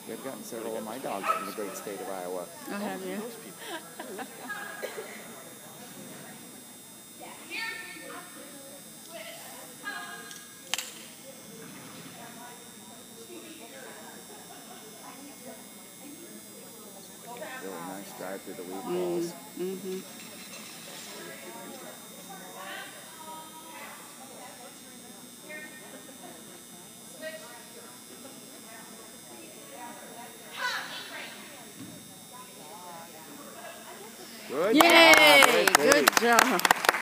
They've gotten several of my dogs from the great state of Iowa. Oh, have you? Really nice drive through the weed balls. Mm-hmm. Good Yay! job. Good job.